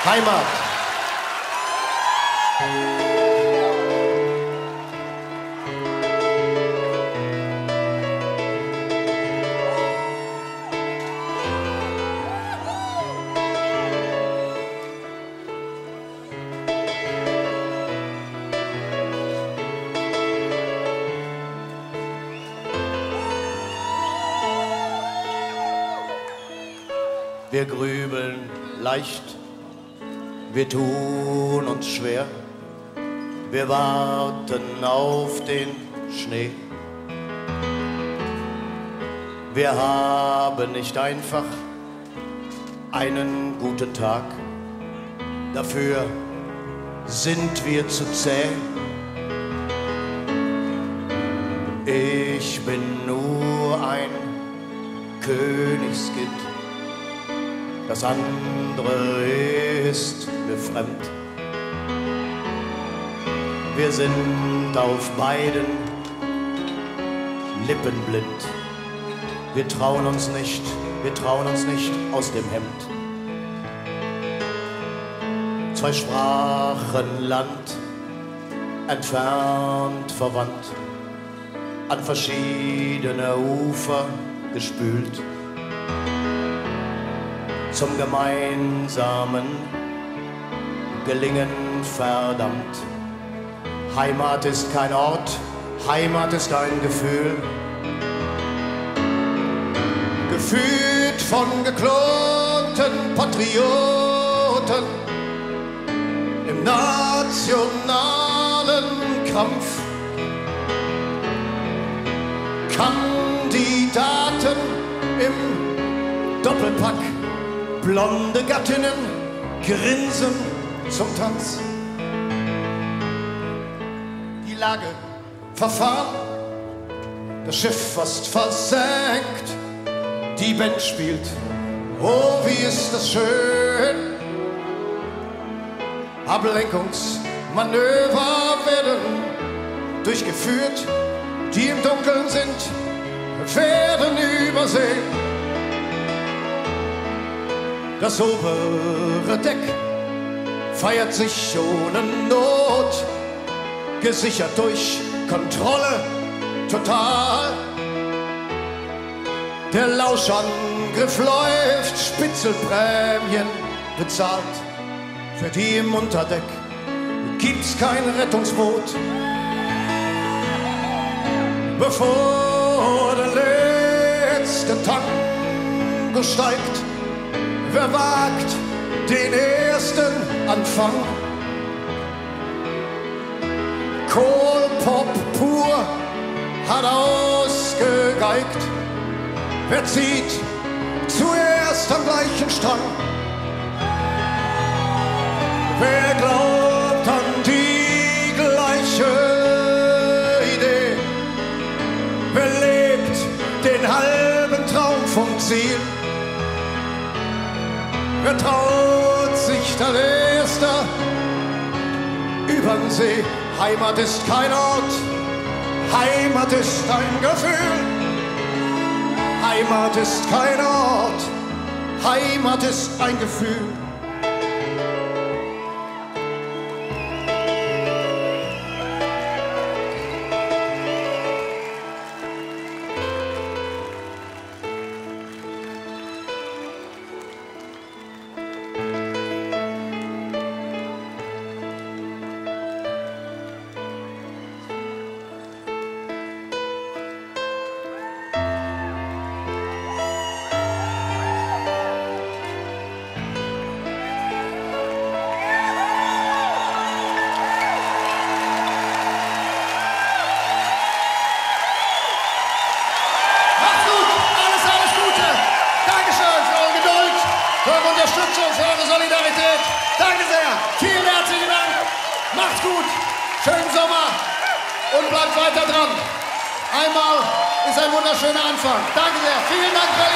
Heimat. Wir grübeln leicht, wir tun uns schwer, wir warten auf den Schnee. Wir haben nicht einfach einen guten Tag, dafür sind wir zu zäh. Ich bin nur ein Königskind, das andere ist mir fremd. Wir sind auf beiden Lippen blind. Wir trauen uns nicht aus dem Hemd. Zwei Sprachen, Land, entfernt, verwandt, an verschiedene Ufer gespült. Zum gemeinsamen Gelingen verdammt. Heimat ist kein Ort, Heimat ist ein Gefühl. Gefühlt von geklonten Patrioten im nationalen Kampf. Kandidaten im Doppelpack, blonde Gattinnen grinsen zum Tanz. Die Lage verfahren, das Schiff fast versenkt. Die Band spielt, oh wie ist das schön. Ablenkungsmanöver werden durchgeführt. Die im Dunkeln sind, werden übersehen. Das obere Deck feiert sich ohne Not, gesichert durch Kontrolle total. Der Lauschangriff läuft, Spitzelprämien bezahlt. Für die im Unterdeck gibt's kein Rettungsboot. Bevor der letzte Tango steigt, wer wagt den ersten Anfang? Kohlpop pur hat ausgegeigt. Wer zieht zuerst am gleichen Strang? Wer glaubt an die gleiche Idee? Wer lebt den halben Traum vom Ziel? Wer traut sich dann erster übern See? Heimat ist kein Ort, Heimat ist ein Gefühl. Heimat ist kein Ort, Heimat ist ein Gefühl. Unterstützung, für eure Solidarität. Danke sehr. Vielen herzlichen Dank. Macht's gut. Schönen Sommer und bleibt weiter dran. Einmal ist ein wunderschöner Anfang. Danke sehr. Vielen Dank.